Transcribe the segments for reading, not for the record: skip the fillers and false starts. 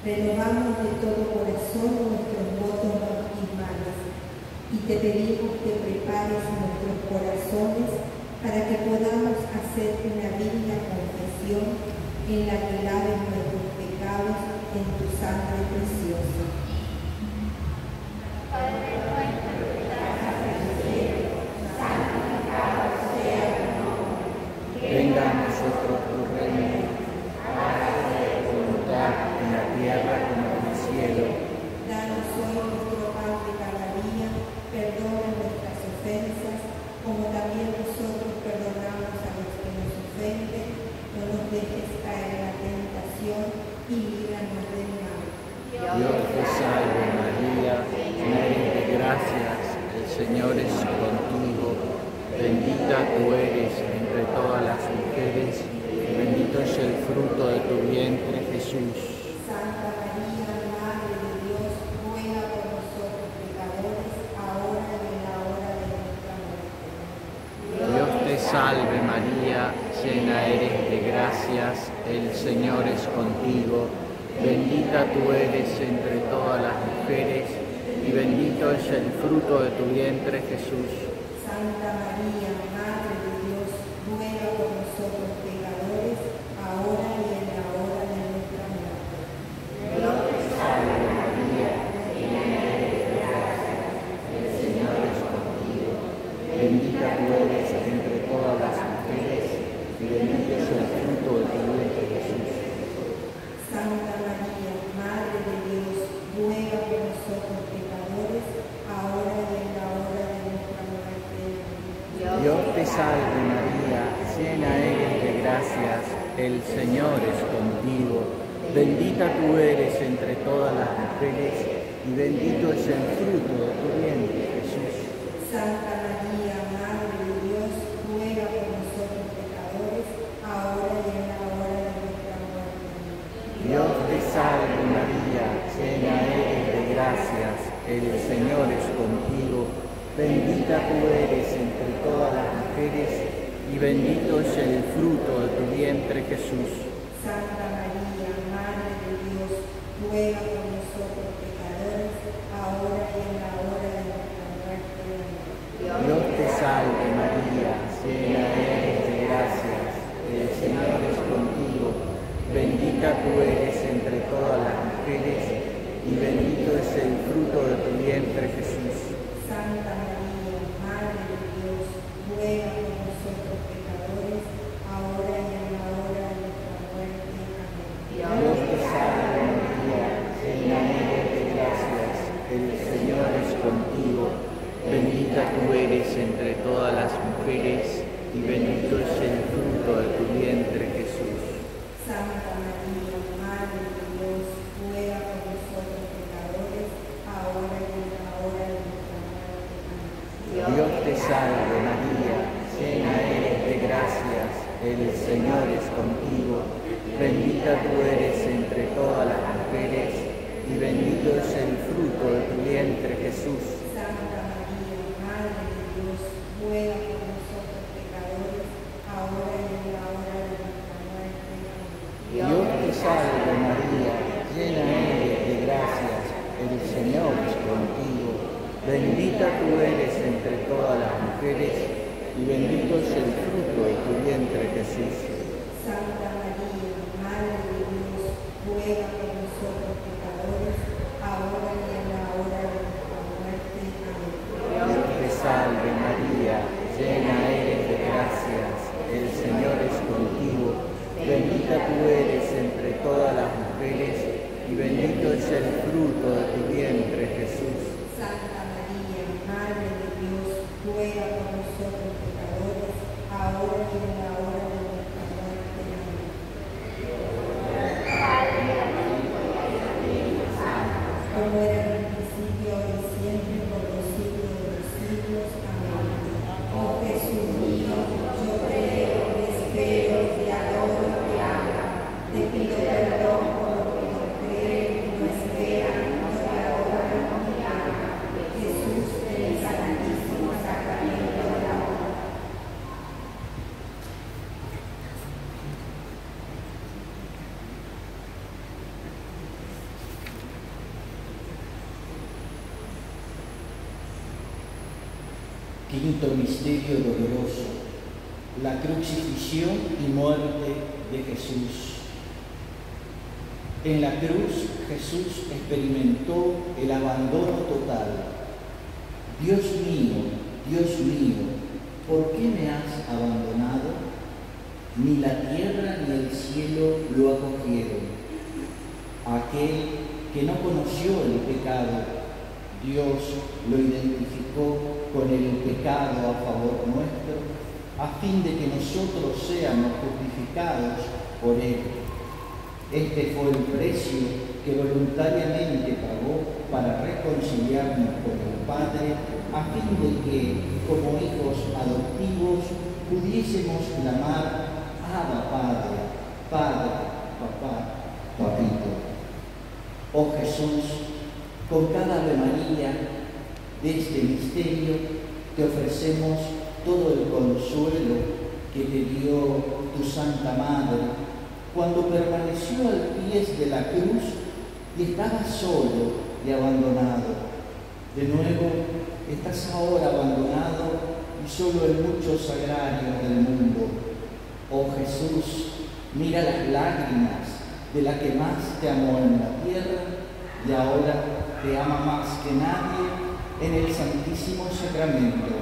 renovamos de todo corazón nuestros votos bautismales y te pedimos que prepares nuestros corazones para que podamos hacer una digna confesión en la que laves nuestros pecados en tu sangre preciosa. Padre nuestro que estás en el cielo, santificado sea tu nombre. Venga a nosotros tu reino. Hágase tu voluntad en la tierra como en el cielo. Danos hoy nuestro pan de cada día, perdona nuestras ofensas, como también nosotros perdonamos a los que nos ofenden. No nos dejes caer en la tentación y líbranos del mal. Dios te salve María, llena eres de gracias, el Señor es contigo. Bendita tú eres entre todas las mujeres, y bendito es el fruto de tu vientre, Jesús. Santa María, Madre de Dios, ruega por nosotros pecadores, ahora y en la hora de nuestra muerte. Dios te salve María, llena eres de gracias, el Señor es contigo. Bendita tú eres entre todas las mujeres, y bendito es el fruto de tu vientre, Jesús. Santa María, Madre de Dios, ruega por nosotros pecadores, ahora y en la hora de nuestra muerte. Dios te salve María, llena eres de gracia, el Señor es contigo. Bendita tú eres entre todas las mujeres, y bendito es el fruto de tu vientre, Jesús. Santa María, Madre de Dios, ruega por nosotros pecadores, ahora y en la hora de nuestra muerte. Dios te salve María, llena eres de gracias, el Señor es contigo. Bendita tú eres entre todas las mujeres, y bendito es el fruto de tu vientre, Jesús. Santa María, Madre de Dios, ruega por nosotros pecadores, ahora y en la hora de nuestra muerte. Dios te salve María, llena eres de gracias, el Señor es contigo. Bendita tú eres entre todas las mujeres, y bendito es el fruto de tu vientre, Jesús. Santa María, Madre de Dios, ruega por nosotros pecadores, ahora y en la hora de nuestra muerte. Dios te salve María, llena eres de gracias, el Señor es contigo. Bendita tú eres entre todas las mujeres, y bendito es el fruto de tu vientre, Jesús. Santa María, Madre de Dios, ruega por nosotros pecadores, ahora y en la hora de nuestra muerte. Amén. Dios te salve María, llena eres de gracias, el Señor es contigo. Bendita tú eres entre todas las mujeres, y bendito es el fruto de tu vientre, Jesús. Santa María, Madre de Dios, ruega por nosotros pecadores, ahora y en la hora de nuestra muerte. Amén. Dios te salve María, llena eres de gracias, el Señor es contigo. Bendita tú eres entre todas las mujeres, y bendito es el fruto de tu vientre, Jesús. Santa María, Madre de Dios, ruega por nosotros pecadores, ahora y en la hora de nuestra muerte. Amén. Dios te salve María, llena eres de gracias, el Señor es contigo. Bendita tú eres entre todas las mujeres, y bendito es el fruto de tu vientre, Jesús. Santa María, Madre de Dios, ruega por nosotros pecadores, ahora y en la hora de nuestra muerte. Amén. Dios te salve María, llena eres de gracias, el Señor es contigo. Bendita tú eres entre todas las mujeres, y bendito es el fruto de tu vientre, Jesús. Santa María, Madre de Dios, ruega por nosotros pecadores, ahora y en la hora de nuestra muerte. Amén. Como era en el principio, ahora y siempre, por los siglos de los siglos. Amén. Oh Jesús mío, yo creo, te espero, te adoro, te amo. Te pido perdón por lo que no creo, no espera, no te adora, no me ama. Jesús, en el santísimo sacramento del amor. Quinto misterio doloroso, la crucifixión y muerte de Jesús. En la cruz Jesús experimentó el abandono total. Dios mío, ¿por qué me has abandonado? Ni la tierra ni el cielo lo acogieron. Aquel que no conoció el pecado, Dios lo identificó con el pecado a favor nuestro, a fin de que nosotros seamos justificados por él. Este fue el precio que voluntariamente pagó para reconciliarnos con el Padre, a fin de que, como hijos adoptivos, pudiésemos clamar: Abba, Padre, Padre, Papá, Papito. Oh Jesús, con cada Ave María de este misterio te ofrecemos todo el consuelo que te dio tu Santa Madre cuando permaneció al pie de la cruz y estaba solo y abandonado. De nuevo, estás ahora abandonado y solo en muchos sagrarios del mundo. Oh Jesús, mira las lágrimas de la que más te amó en la tierra y ahora te ama más que nadie en el Santísimo Sacramento.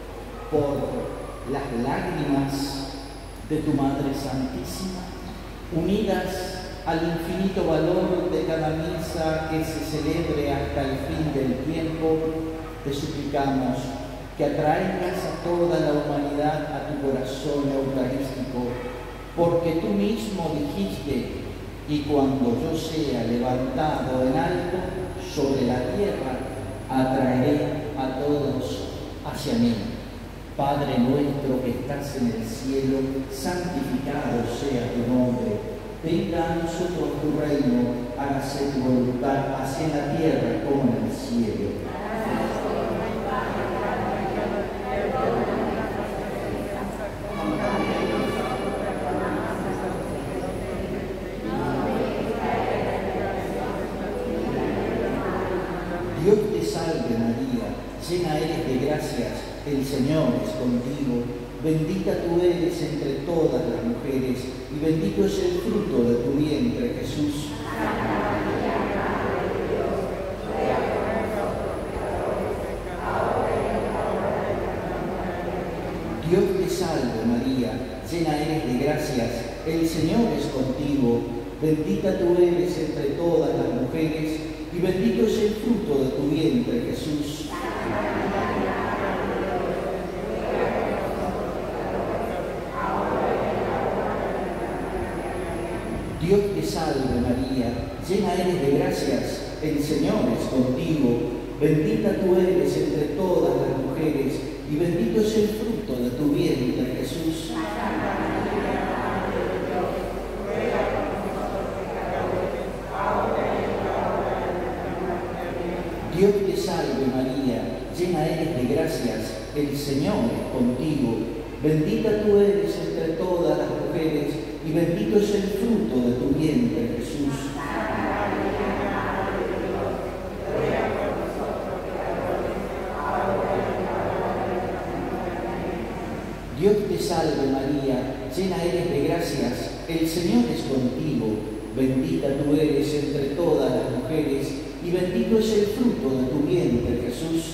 Por las lágrimas de tu Madre Santísima, unidas al infinito valor de cada misa que se celebre hasta el fin del tiempo, te suplicamos que atraigas a toda la humanidad a tu corazón eucarístico, porque tú mismo dijiste: y cuando yo sea levantado en alto sobre la tierra, atraeré a todos hacia mí. Padre nuestro que estás en el cielo, santificado sea tu nombre. Venga a nosotros tu reino, hágase tu voluntad, así en la tierra como en el cielo. Dios te salve María, llena eres de gracias, el Señor es contigo, bendita tú eres entre todas las mujeres, y bendito es el fruto de tu vientre, Jesús. Dios te salve María, llena eres de gracias, el Señor es contigo, bendita tú eres entre todas las mujeres, y bendito es el fruto de tu vientre, Jesús. Dios te salve María, llena eres de gracias, el Señor es contigo, bendita tú eres entre todas las mujeres, y bendito es el fruto de tu vientre, Jesús. Dios te salve María, llena eres de gracias, el Señor es contigo, bendita tú eres entre todas las mujeres, y bendito es el fruto de tu vientre, Jesús. Dios te salve María, llena eres de gracias, el Señor es contigo, bendita tú eres entre todas las mujeres, y bendito es el fruto de tu vientre, Jesús.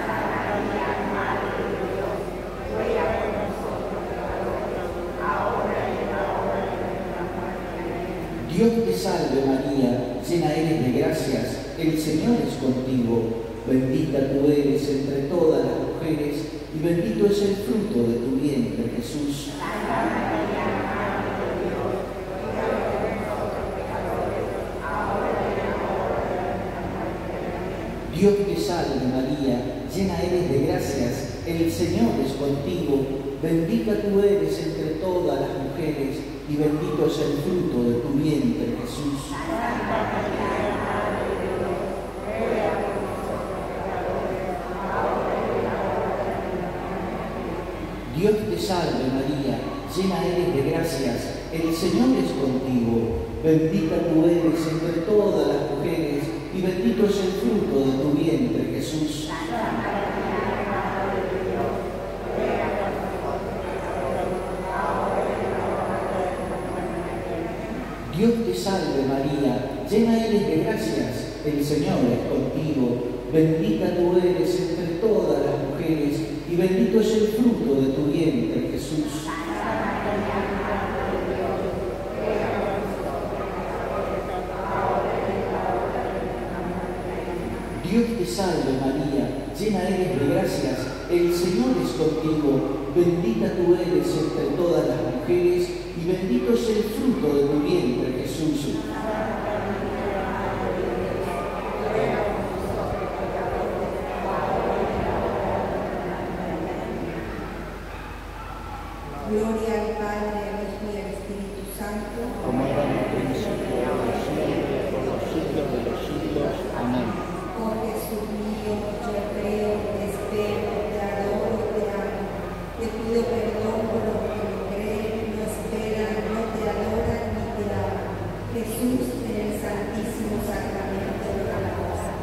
Dios te salve María, llena eres de gracias, el Señor es contigo, bendita tú eres entre todas las mujeres, y bendito es el fruto de tu vientre, Jesús. Dios te salve María, llena eres de gracias, el Señor es contigo, bendita tú eres entre todas las mujeres, y bendito es el fruto de tu vientre, Jesús. Dios te salve María, llena eres de gracias, el Señor es contigo, bendita tú eres entre todas las mujeres, y bendito es el fruto de tu vientre, Jesús. Santa María, Madre de Dios, llena eres de gracias, el Señor es contigo. Bendita tú eres entre todas las mujeres, y bendito es el fruto de tu vientre, Jesús. Dios te salve María, llena eres de gracias, el Señor es contigo. Bendita tú eres entre todas las mujeres, y bendito es el fruto de tu vientre, Jesús. Gloria al Padre, al Hijo y al Espíritu Santo, como era en el principio, ahora y siempre, por los siglos de los siglos. Amén. oh Jesús mío, yo creo, te espero, te adoro, te amo. Te pido perdón por los que no creen, no esperan, no te adoran ni te aman. Jesús, en el Santísimo Sacramento de la Cruz.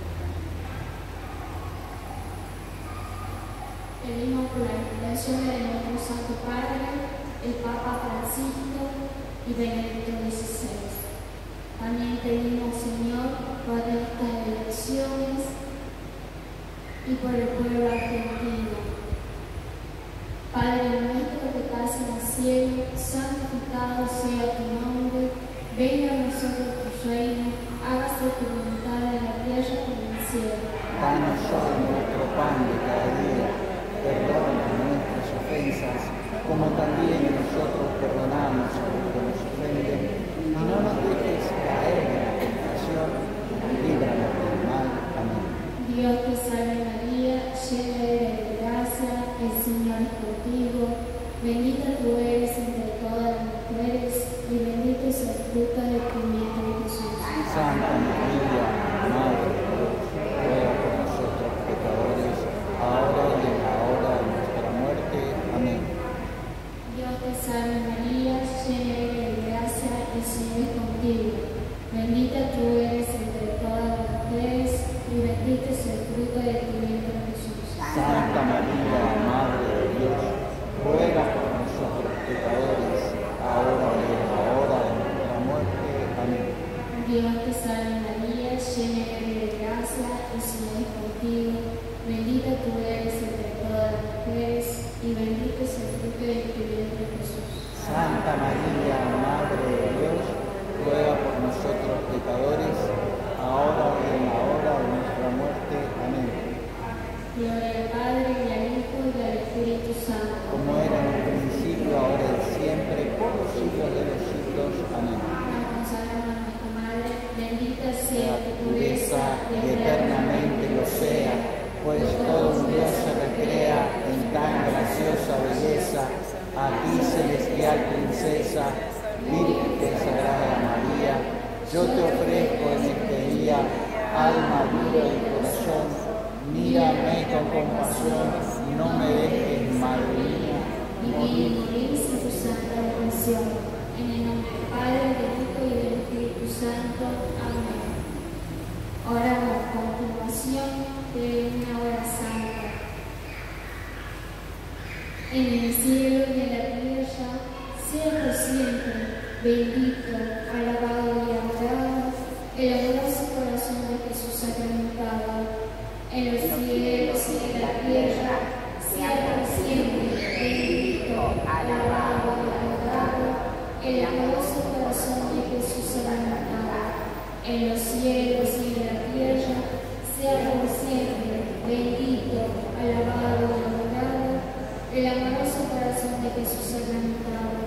Pedimos por la intercesión de nuestro Santo Padre, el Papa Francisco y Benedicto XVI. También pedimos, Señor, por estas elecciones y por el pueblo argentino. Padre nuestro que estás en el cielo, santificado sea tu nombre, venga a nosotros tu reino, hágase tu voluntad en la tierra como en el cielo. Danos hoy nuestro pan de cada día. Perdona nuestras ofensas, como también nosotros perdonamos a los que nos ofenden, y no nos dejes caer en la tentación, líbranos del mal. Amén. Dios te salve María, llena eres de gracia, el Señor es contigo, bendita tú eres entre todas las mujeres, y bendito es el fruto de tu vientre, Jesús. Santa María, Madre de Dios, ruega por nosotros pecadores, ahora y en la hora de nuestra muerte. Amén. Dios te salve María, llena eres de gracia, el Señor es contigo, bendita tú eres entre todas las mujeres, y bendito es el fruto de tu vientre, Jesús. Santa María, Madre de Dios, ruega por nosotros pecadores, ahora y en la hora de nuestra muerte. Amén. Dios te salve María, llena eres de gracia, el Señor es contigo, bendita tú eres entre todas las mujeres, y bendito es el fruto de tu vientre, Jesús. Santa María, Madre de Dios, ruega por nosotros pecadores, ahora y en la hora de nuestra muerte. Amén. Gloria al Padre, y al Hijo, y al Espíritu Santo. Como era en el principio, ahora y siempre, por los siglos de los siglos. Amén. Nos consagramos a nuestra Madre, bendita sea Sea tu tu pureza, pureza y eternamente lo sea, pues todo un Dios se recrea en tan graciosa belleza. A ti, celestial princesa, Virgen Sagrada María, yo te ofrezco en este día alma, vida y corazón. Mírame con compasión, no me dejes, Madre mía, vivir y morir. morir sin tu santa redención. En el nombre del Padre, del Hijo y del Espíritu Santo. Amén. Oramos a continuación de una hora santa. En el cielo y en la tierra, sea por siempre bendito, alabado y adorado el amoroso corazón de Jesús sacramentado. En los cielos y en la tierra, sea por siempre bendito, alabado y adorado el amoroso corazón de Jesús sacramentado. En los cielos y en la tierra, sea por siempre bendito, alabado y adorado el amoroso corazón de Jesús sacramentado.